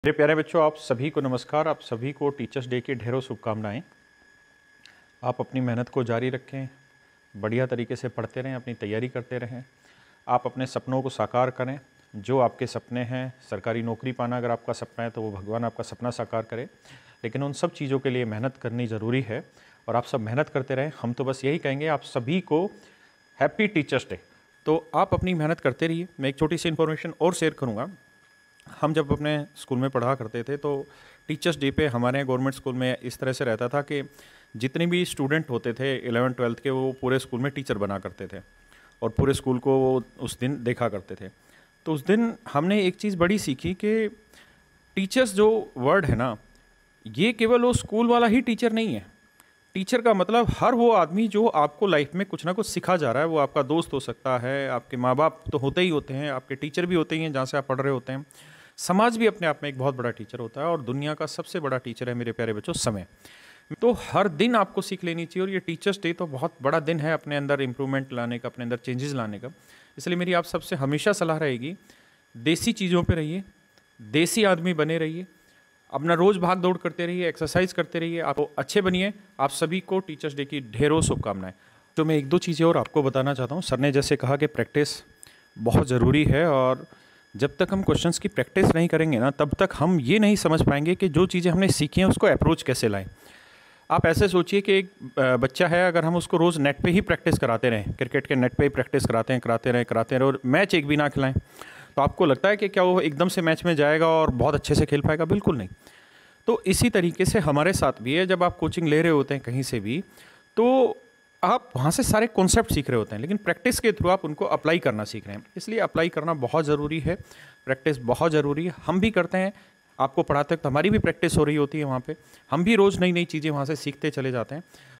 मेरे प्यारे बच्चों, आप सभी को नमस्कार। आप सभी को टीचर्स डे की ढेरों शुभकामनाएं। आप अपनी मेहनत को जारी रखें, बढ़िया तरीके से पढ़ते रहें, अपनी तैयारी करते रहें। आप अपने सपनों को साकार करें। जो आपके सपने हैं, सरकारी नौकरी पाना अगर आपका सपना है तो वो भगवान आपका सपना साकार करे, लेकिन उन सब चीज़ों के लिए मेहनत करनी ज़रूरी है और आप सब मेहनत करते रहें। हम तो बस यही कहेंगे आप सभी को हैप्पी टीचर्स डे। तो आप अपनी मेहनत करते रहिए। मैं एक छोटी सी इन्फॉर्मेशन और शेयर करूँगा। हम जब अपने स्कूल में पढ़ा करते थे तो टीचर्स डे पे हमारे गवर्नमेंट स्कूल में इस तरह से रहता था कि जितने भी स्टूडेंट होते थे 11th-12th के, वो पूरे स्कूल में टीचर बना करते थे और पूरे स्कूल को वो उस दिन देखा करते थे। तो उस दिन हमने एक चीज़ बड़ी सीखी कि टीचर्स जो वर्ड है ना, ये केवल वो स्कूल वाला ही टीचर नहीं है। टीचर का मतलब हर वो आदमी जो आपको लाइफ में कुछ ना कुछ सिखा जा रहा है। वो आपका दोस्त हो सकता है, आपके माँ बाप तो होते ही होते हैं, आपके टीचर भी होते ही हैं जहाँ से आप पढ़ रहे होते हैं। समाज भी अपने आप में एक बहुत बड़ा टीचर होता है और दुनिया का सबसे बड़ा टीचर है मेरे प्यारे बच्चों, समय। तो हर दिन आपको सीख लेनी चाहिए और ये टीचर्स डे तो बहुत बड़ा दिन है अपने अंदर इम्प्रूवमेंट लाने का, अपने अंदर चेंजेस लाने का। इसलिए मेरी आप सबसे हमेशा सलाह रहेगी, देसी चीज़ों पे रहिए, देसी आदमी बने रहिए, अपना रोज़ भाग दौड़ करते रहिए, एक्सरसाइज करते रहिए, आप अच्छे बनिए। आप सभी को टीचर्स डे की ढेरों शुभकामनाएं। तो मैं एक दो चीज़ें और आपको बताना चाहता हूँ। सर ने जैसे कहा कि प्रैक्टिस बहुत ज़रूरी है और जब तक हम क्वेश्चंस की प्रैक्टिस नहीं करेंगे ना, तब तक हम ये नहीं समझ पाएंगे कि जो चीज़ें हमने सीखी हैं उसको अप्रोच कैसे लाएं। आप ऐसे सोचिए कि एक बच्चा है, अगर हम उसको रोज़ नेट पे ही प्रैक्टिस कराते रहें, क्रिकेट के नेट पे ही प्रैक्टिस कराते रहें और मैच एक भी ना खिलाएं, तो आपको लगता है कि क्या वो एकदम से मैच में जाएगा और बहुत अच्छे से खेल पाएगा? बिल्कुल नहीं। तो इसी तरीके से हमारे साथ भी है। जब आप कोचिंग ले रहे होते हैं कहीं से भी, तो आप वहाँ से सारे कॉन्सेप्ट सीख रहे होते हैं, लेकिन प्रैक्टिस के थ्रू आप उनको अप्लाई करना सीख रहे हैं। इसलिए अप्लाई करना बहुत ज़रूरी है, प्रैक्टिस बहुत ज़रूरी है। हम भी करते हैं, आपको पढ़ाते वक्त हमारी भी प्रैक्टिस हो रही होती है वहाँ पे। हम भी रोज़ नई नई चीज़ें वहाँ से सीखते चले जाते हैं।